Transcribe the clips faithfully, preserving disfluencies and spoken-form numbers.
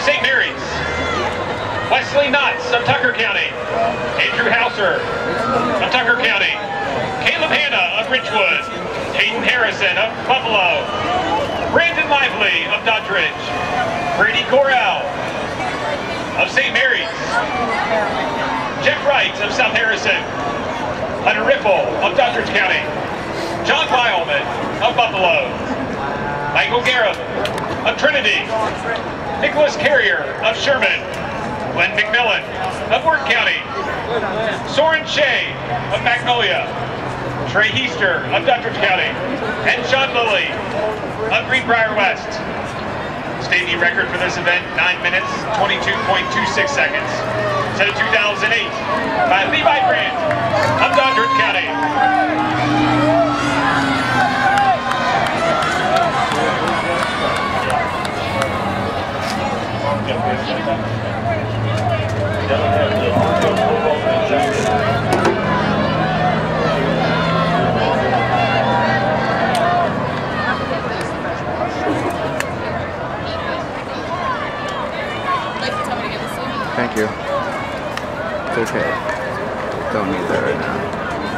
Saint Mary's. Wesley Knotts of Tucker County. Andrew Hauser of Tucker County. Caleb Hanna of Ridgewood. Hayden Harrison of Buffalo. Brandon Lively of Doddridge. Brady Corral of Saint Mary's. Jeff Wright of South Harrison. Hunter Riffle of Doddridge County. John Beilman of Buffalo. Michael Garrett of Trinity. Nicholas Carrier of Sherman. Glenn McMillan of Worth County. Soren Shea of Magnolia. Trey Heaster of Doddridge County. And Sean Lilly of Greenbrier West. State meet record for this event, nine minutes, twenty-two point two six seconds. Set of two thousand eight by Levi Grant of Doddridge County. Thank you. It's okay. Don't need that right now.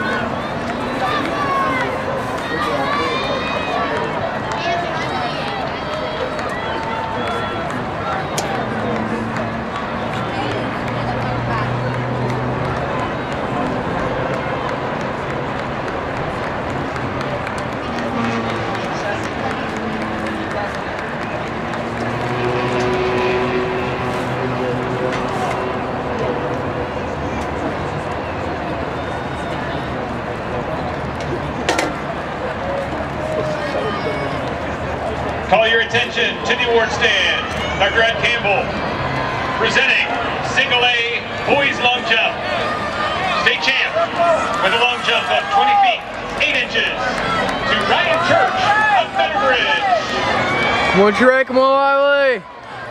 Call your attention to the award stand. Doctor Ed Campbell presenting single A boys long jump. State champ with a long jump of twenty feet, eight inches to Ryan Church of Betterbridge. Come on, Trey, come on, Lively.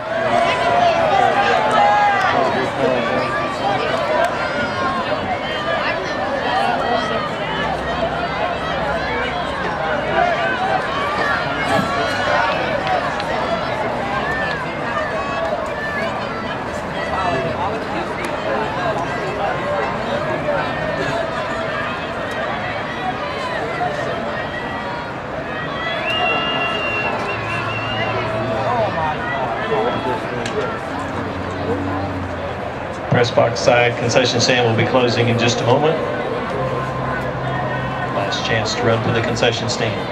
Press box side concession stand will be closing in just a moment. Last chance to run for the concession stand.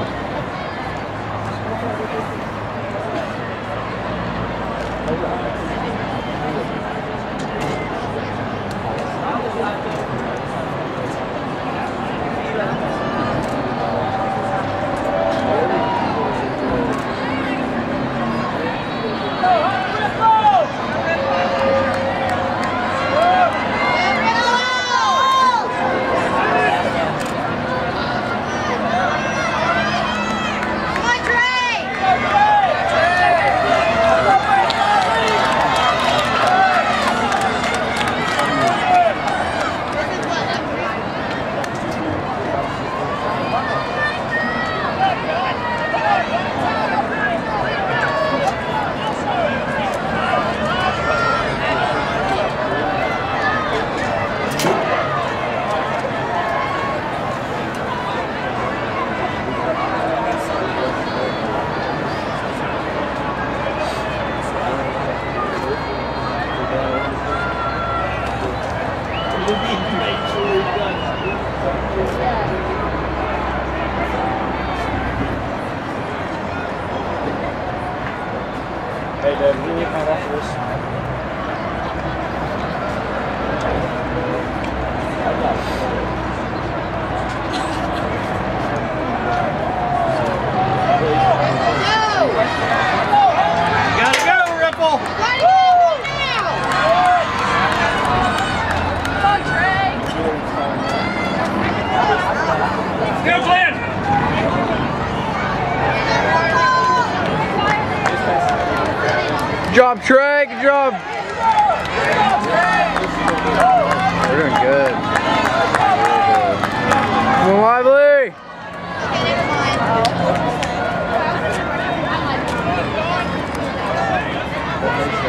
Hey, Dad, we need my office. Gotta go, Ripple! Go, Glenn! Good job, Trey. Good job. We're doing good. Really good. Come on, Lively. Okay, never mind.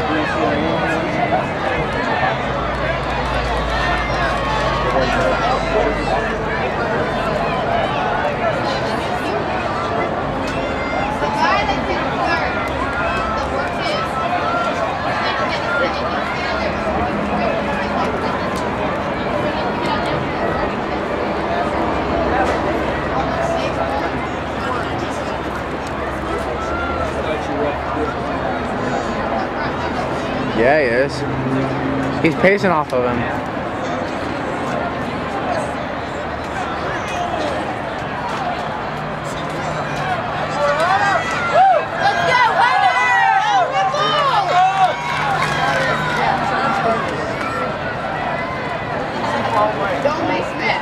Yeah, he is. He's pacing off of him. Don't make Smith.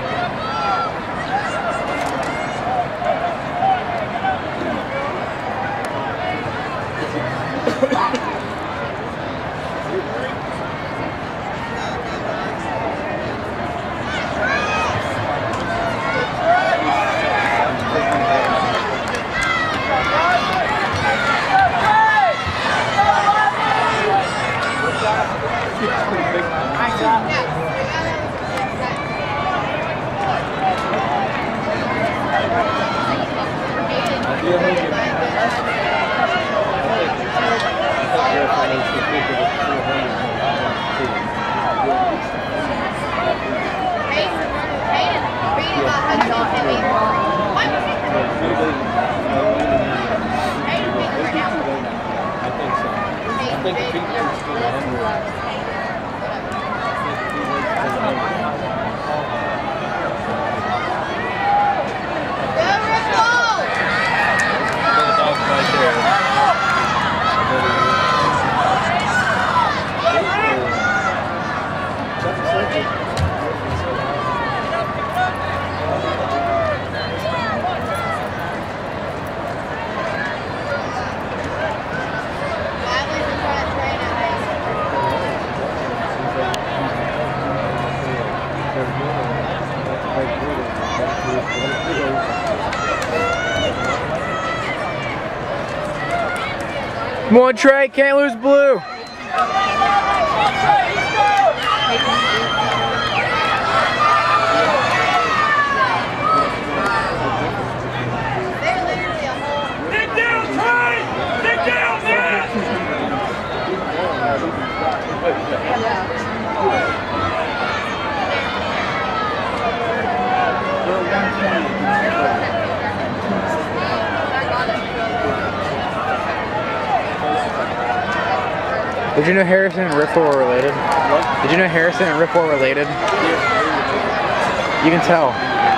Come on, Trey, can't lose blue. Did you know Harrison and Riffle were related? What? Did you know Harrison and Riffle were related? You can tell.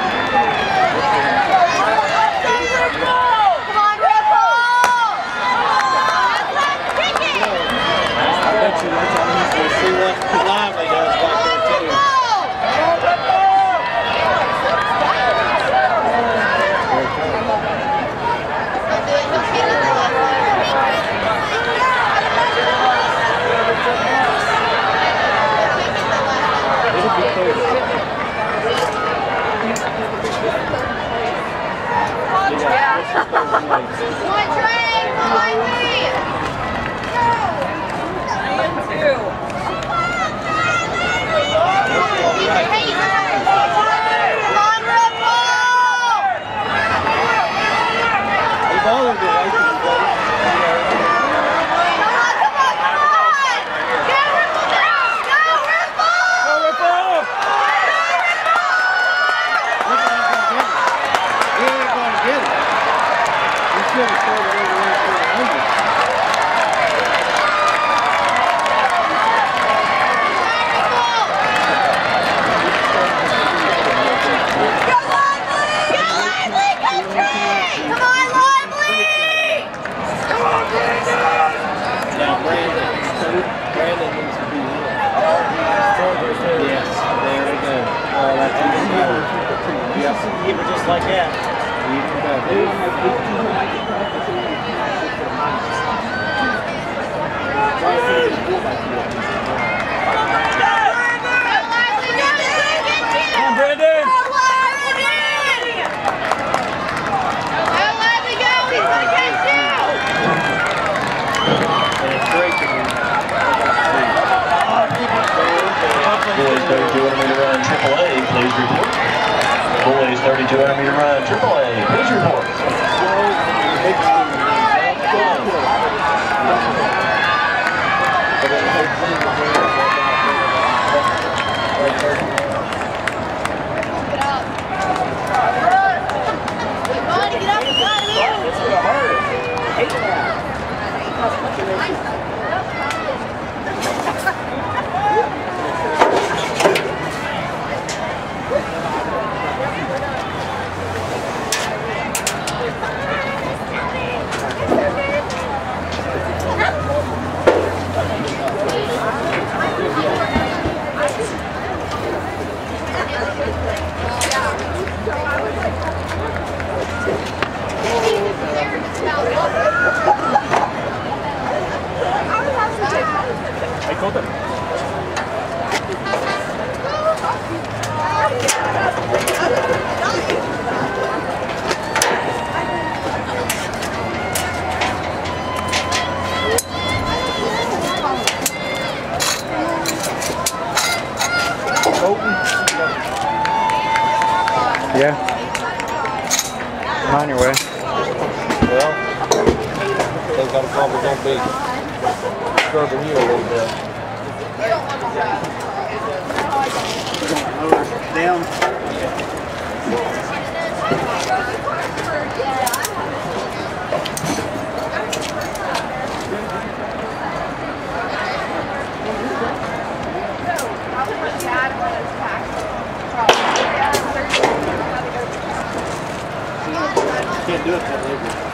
Like that. Come on, Brandon. Boys thirty-two hundred meter run triple A, please report. Boys thirty-two hundred meter run triple A, please report. Hey, Colton. Yeah. I'm on your way. Well, I think I'm probably going to be curbing you a little bit. Down. Can't do it that way.